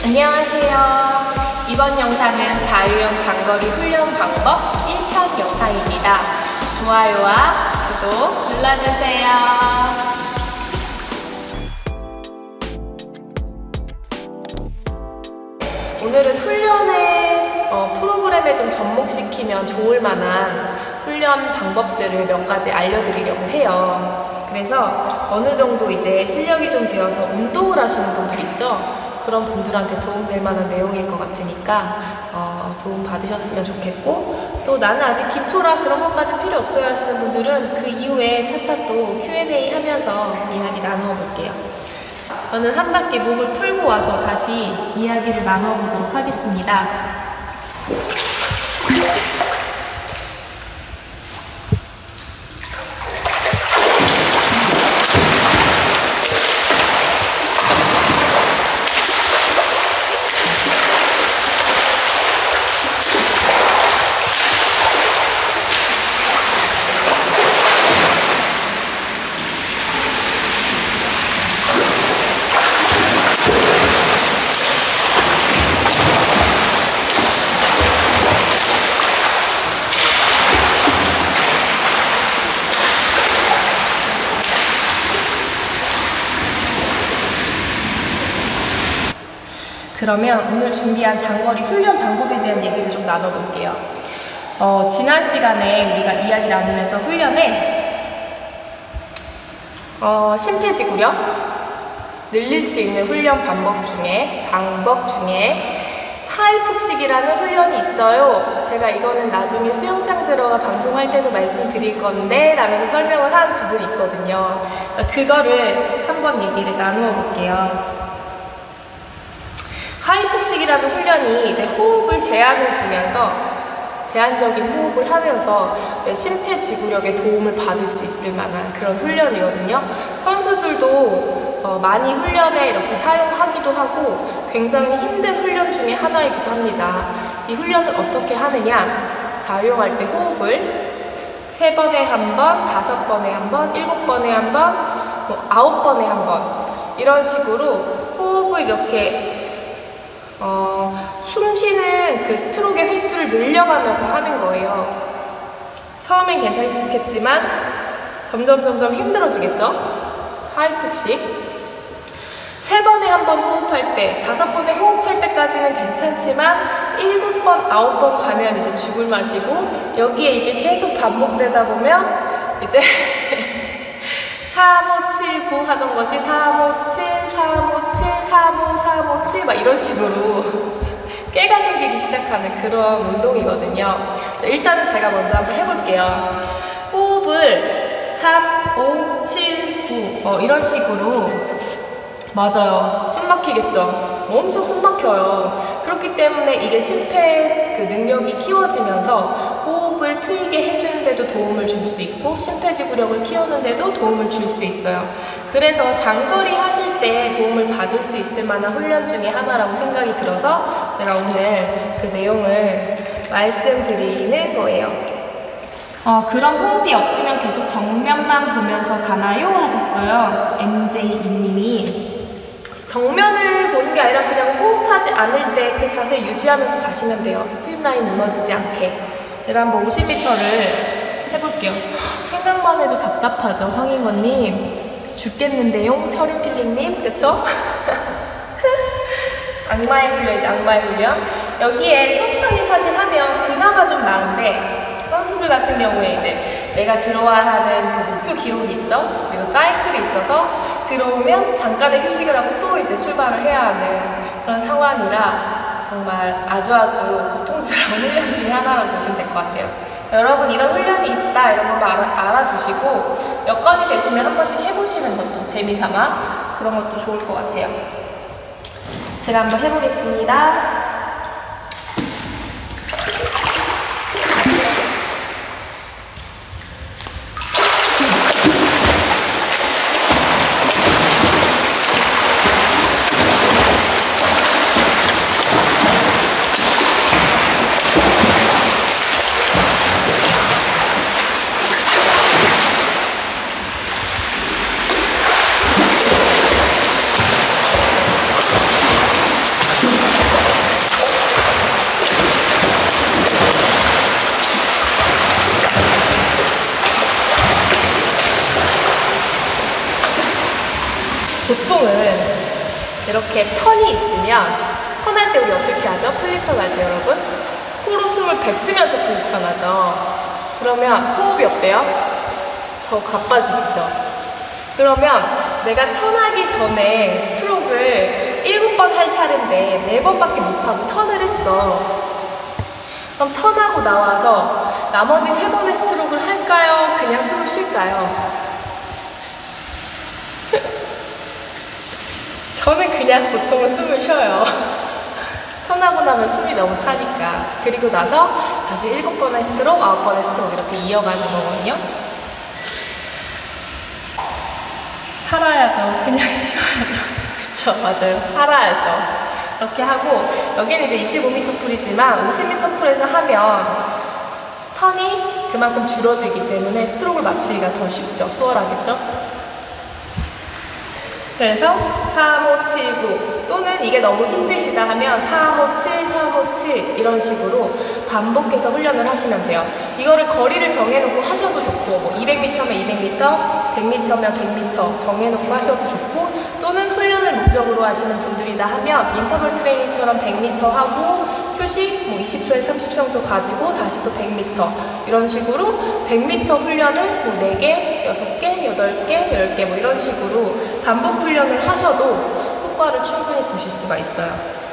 안녕하세요. 이번 영상은 자유형 장거리 훈련 방법 1편 영상입니다. 좋아요와 구독 눌러주세요. 오늘은 훈련의 프로그램에 좀 접목시키면 좋을 만한 훈련 방법들을 몇 가지 알려드리려고 해요. 그래서 어느 정도 이제 실력이 좀 되어서 운동을 하시는 분들 있죠? 그런 분들한테 도움될 만한 내용일 것 같으니까 도움 받으셨으면 좋겠고, 또 나는 아직 기초라 그런 것까지 필요 없어요 하시는 분들은 그 이후에 차차 또 Q&A 하면서 이야기 나누어 볼게요. 저는 한 바퀴 목을 풀고 와서 다시 이야기를 나눠 보도록 하겠습니다. 그러면 오늘 준비한 장거리 훈련 방법에 대한 얘기를 좀 나눠볼게요. 지난 시간에 우리가 이야기 나누면서 훈련에 심폐지구력 늘릴 수 있는 훈련 방법 중에 하이폭식이라는 훈련이 있어요. 제가 이거는 나중에 수영장 들어가 방송할 때도 말씀드릴 건데 라면서 설명을 한 부분이 있거든요. 그래서 그거를 한번 얘기를 나누어 볼게요. 하이폭식이라는 훈련이 이제 호흡을 제한을 두면서 제한적인 호흡을 하면서 심폐지구력에 도움을 받을 수 있을 만한 그런 훈련이거든요. 선수들도 많이 훈련에 이렇게 사용하기도 하고 굉장히 힘든 훈련 중에 하나이기도 합니다. 이 훈련을 어떻게 하느냐? 자유형할 때 호흡을 3번에 한 번, 5번에 한 번, 7번에 한 번, 9번에 한 번 이런 식으로 호흡을 이렇게 숨 쉬는 그 스트로크의 횟수를 늘려가면서 하는 거예요. 처음엔 괜찮겠지만 점점 힘들어지겠죠? 하이폭식 3번에 한 번 호흡할 때, 5번에 호흡할 때까지는 괜찮지만 7번, 9번 가면 이제 죽을 맛이고, 여기에 이게 계속 반복되다 보면 이제 3, 5, 7, 9 하던 것이 3, 5, 7, 3, 5, 7, 3, 5, 3, 5, 7 막 이런 식으로 깨가 생기기 시작하는 그런 운동이거든요. 일단은 제가 먼저 한번 해볼게요. 호흡을 3, 5, 7, 9 이런 식으로. 맞아요. 숨 막히겠죠? 엄청 숨 막혀요. 그렇기 때문에 이게 심폐 능력이 키워지면서 호흡을 트이게 해주는 데도 도움을 줄 수 있고 심폐지구력을 키우는 데도 도움을 줄 수 있어요. 그래서 장거리 하실 때 도움을 받을 수 있을 만한 훈련 중에 하나라고 생각이 들어서 제가 오늘 그 내용을 말씀드리는 거예요. 그런 호흡이 없으면 계속 정면만 보면서 가나요? 하셨어요. MJ2님이. 정면을 보는 게 아니라 그냥 호흡하지 않을 때 그 자세 유지하면서 가시면 돼요. 스트림라인 무너지지 않게. 제가 한번 50m를 해볼게요. 생각만 해도 답답하죠, 황인건님. 죽겠는데요, 철인필링님. 그쵸? 악마의 훈련이지, 악마의 훈련. 여기에 천천히 사실 하면 그나마 좀 나은데, 선수들 같은 경우에 이제 내가 들어와야 하는 그 목표 기록이 있죠? 그리고 사이클이 있어서 들어오면 잠깐의 휴식을 하고 또 이제 출발을 해야 하는 그런 상황이라 정말 아주 고통스러운 훈련 중에 하나라고 보시면 될 것 같아요. 여러분 이런 훈련이 있다 이런 거 알아두시고 여건이 되시면 한 번씩 해보시는 것도 재미삼아 그런 것도 좋을 것 같아요. 제가 한번 해보겠습니다. 이렇게 턴이 있으면 턴할 때 우리 어떻게 하죠? 플립턴 할 때 여러분? 코로 숨을 뱉으면서 플립턴 하죠. 그러면 호흡이 어때요? 더 가빠지시죠? 그러면 내가 턴하기 전에 스트로크를 7번 할 차례인데 4번밖에 못하고 턴을 했어. 그럼 턴하고 나와서 나머지 3번의 스트로크를 할까요? 그냥 숨을 쉴까요? 저는 그냥 보통은 숨을 쉬어요. 턴하고 나면 숨이 너무 차니까. 그리고 나서 다시 7번의 스트로크, 9번의 스트로크 이렇게 이어가는 거거든요. 살아야죠. 그냥 쉬어야죠. 그쵸, 맞아요. 살아야죠. 이렇게 하고, 여기는 이제 25m 풀이지만 50m 풀에서 하면 턴이 그만큼 줄어들기 때문에 스트로크를 맞추기가 더 쉽죠. 수월하겠죠? 그래서 3, 5, 7, 9 또는 이게 너무 힘드시다 하면 3, 5, 7, 3, 5, 7 이런 식으로 반복해서 훈련을 하시면 돼요. 이거를 거리를 정해놓고 하셔도 좋고 뭐 200m면 200m, 100m면 100m 정해놓고 하셔도 좋고 또는 훈련을 목적으로 하시는 분들이다 하면 인터벌 트레이닝처럼 100m 하고 휴식 뭐 20초에 30초 정도 가지고 다시 또 100m 이런 식으로 100m 훈련을 뭐 4개, 6개, 8개, 10개 뭐 이런 식으로 반복 훈련을 하셔도 효과를 충분히 보실 수가 있어요.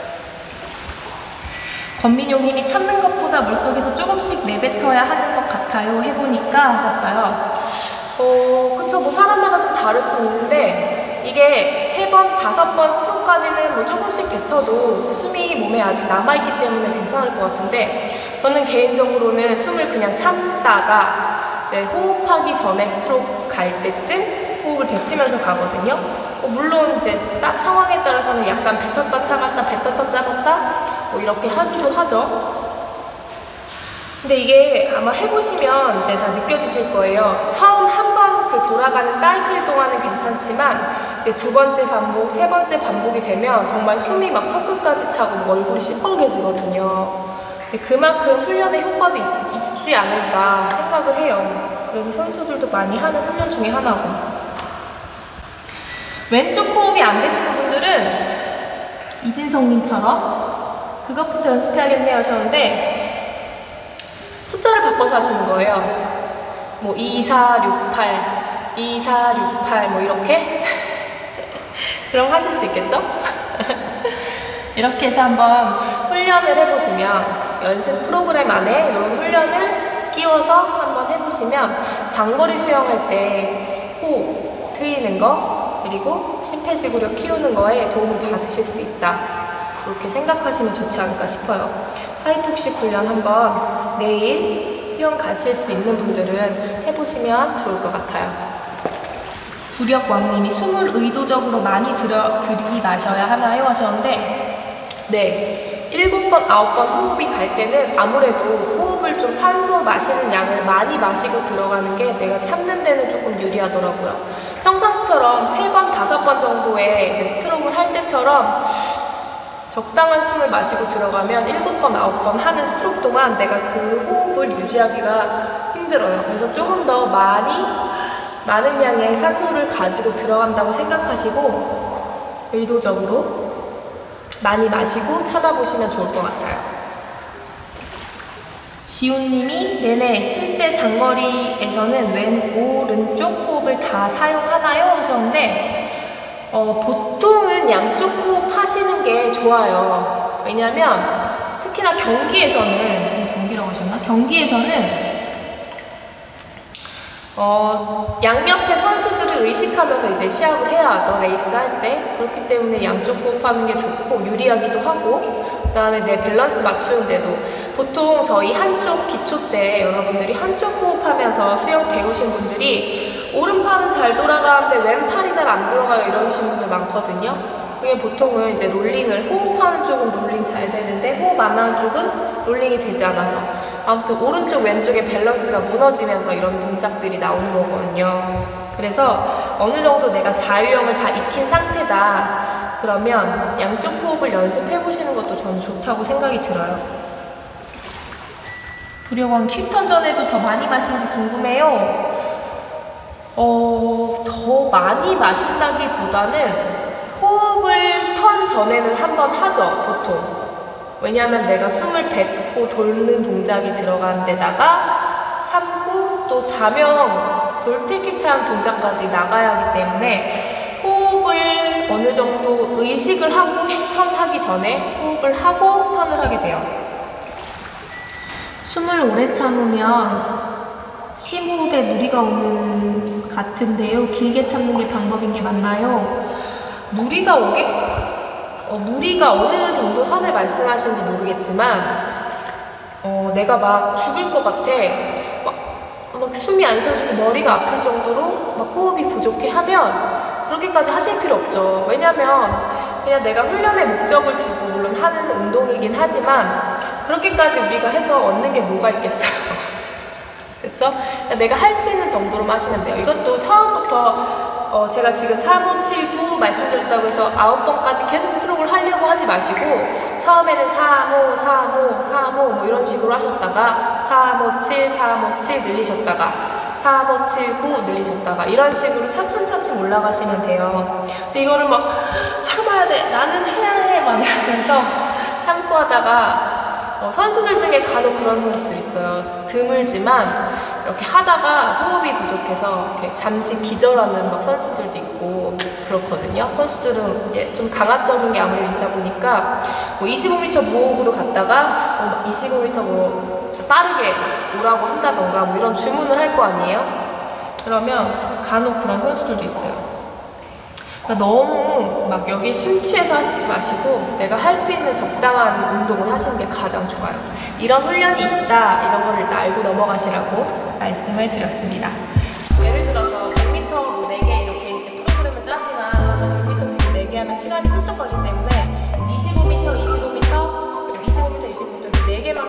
권민용님이 참는 것보다 물속에서 조금씩 내뱉어야 하는 것 같아요. 해보니까 하셨어요. 그쵸. 뭐 사람마다 좀 다를 수 있는데 이게 3번, 5번 스트로크까지는 뭐 조금씩 뱉어도 숨이 몸에 아직 남아있기 때문에 괜찮을 것 같은데 저는 개인적으로는 숨을 그냥 참다가 이제 호흡하기 전에 스트로크 갈 때쯤 호흡을 뱉으면서 가거든요. 물론 이제 딱 상황에 따라서는 약간 뱉었다 참았다 뱉었다 참았다 뭐 이렇게 하기도 하죠. 근데 이게 아마 해보시면 이제 다 느껴지실 거예요. 처음 한 번 그 돌아가는 사이클 동안은 괜찮지만 이제 2번째 반복, 3번째 반복이 되면 정말 숨이 막 턱끝까지 차고 얼굴이 시뻘개지거든요. 그만큼 훈련의 효과도 있지 않을까 생각을 해요. 그래서 선수들도 많이 하는 훈련 중에 하나고. 왼쪽 호흡이 안 되시는 분들은 이진성님처럼 그것부터 연습해야겠네요 하셨는데 숫자를 바꿔서 하시는 거예요. 뭐 2, 4, 6, 8, 2, 4, 6, 8 뭐 이렇게 그럼 하실 수 있겠죠? 이렇게 해서 한번 훈련을 해보시면 연습 프로그램 안에 이런 훈련을 끼워서 한번 해보시면 장거리 수영할 때 호흡 트이는 거 그리고 심폐지구력 키우는 거에 도움을 받으실 수 있다. 이렇게 생각하시면 좋지 않을까 싶어요. 하이폭식 훈련 한번 내일 수영 가실 수 있는 분들은 해보시면 좋을 것 같아요. 부력왕님이 숨을 의도적으로 많이 들이마셔야 하나요? 하셨는데 네, 7번, 9번 호흡이 갈 때는 아무래도 호흡을 좀 산소 마시는 양을 많이 마시고 들어가는 게 내가 참는 데는 조금 유리하더라고요. 평상시처럼 3번, 5번 정도의 이제 스트로크를 할 때처럼 적당한 숨을 마시고 들어가면 7번, 9번 하는 스트로크 동안 내가 그 호흡을 유지하기가 힘들어요. 그래서 조금 더 많은 양의 산소를 가지고 들어간다고 생각하시고 의도적으로 많이 마시고 참아보시면 좋을 것 같아요. 지훈님이 네네 실제 장거리에서는 오른쪽 호흡을 다 사용하나요? 하셨는데 보통은 양쪽 호흡 하시는 게 좋아요. 왜냐면 특히나 경기에서는 지금 경기라고 하셨나? 경기에서는 양옆의 선수들을 의식하면서 이제 시합을 해야 하죠. 레이스 할 때. 그렇기 때문에 양쪽 호흡하는 게 좋고 유리하기도 하고 그 다음에 내 밸런스 맞추는데도 보통 저희 한쪽 기초 때 여러분들이 한쪽 호흡하면서 수영 배우신 분들이 오른팔은 잘 돌아가는데 왼팔이 잘 안 들어가요 이러신 분들 많거든요. 그게 보통은 이제 롤링을 호흡하는 쪽은 롤링 잘 되는데 호흡 안 하는 쪽은 롤링이 되지 않아서 아무튼 오른쪽 왼쪽의 밸런스가 무너지면서 이런 동작들이 나오는 거거든요. 그래서 어느 정도 내가 자유형을 다 익힌 상태다 그러면 양쪽 호흡을 연습해 보시는 것도 저는 좋다고 생각이 들어요. 부려광 퀴턴 전에도 더 많이 마신지 궁금해요. 더 많이 마신다기보다는 호흡을 턴 턴 전에는 한 번 하죠, 보통. 왜냐하면 내가 숨을 뱉고 돌는 동작이 들어간 데다가 참고 또 자명, 돌필기차는 동작까지 나가야 하기 때문에 호흡을 어느 정도 의식을 하고 턴하기 전에 호흡을 하고 턴을 하게 돼요. 숨을 오래 참으면 심호흡에 무리가 오는 같은데요. 길게 참는 게 방법인 게 맞나요? 무리가 어느 정도 선을 말씀하시는지 모르겠지만 내가 막 죽을 것 같아. 막 숨이 안 쉬어지고 머리가 아플 정도로 막 호흡이 부족해 하면 그렇게까지 하실 필요 없죠. 왜냐면 그냥 내가 훈련의 목적을 두고 물론 하는 운동이긴 하지만 그렇게까지 우리가 해서 얻는 게 뭐가 있겠어요. 그렇죠? 내가 할 수 있는 정도로만 하시면 돼요. 이것도 처음부터 제가 지금 3, 5, 7, 9 말씀드렸다고 해서 9번까지 계속 스트로크를 하려고 하지 마시고 처음에는 3, 5, 3, 5, 3, 5 뭐 이런 식으로 하셨다가 3, 5, 7, 3, 5, 7 늘리셨다가 3, 5, 7, 9 늘리셨다가 이런 식으로 차츰차츰 올라가시면 돼요. 근데 이거를 막 참아야 돼, 나는 해야 해 막 이러면서 참고 하다가 선수들 중에 간혹 그런 선수도 있어요. 드물지만 이렇게 하다가 호흡이 부족해서 이렇게 잠시 기절하는 막 선수들도 있고 그렇거든요. 선수들은 좀 강압적인 게 아무래도 있다 보니까 뭐 25m 무호흡으로 갔다가 25m 뭐 빠르게 오라고 한다던가 뭐 이런 주문을 할 거 아니에요? 그러면 간혹 그런 선수들도 있어요. 그러니까 너무 막 여기 심취해서 하시지 마시고 내가 할 수 있는 적당한 운동을 하시는 게 가장 좋아요. 이런 훈련이 있다 이런 거를 일단 알고 넘어가시라고 말씀을 드렸습니다. 예를 들어서 100m 4개 이렇게 이제 프로그램을 짜지만 저는 100m 지금 4개 하면 시간이 훌쩍 가기 때문에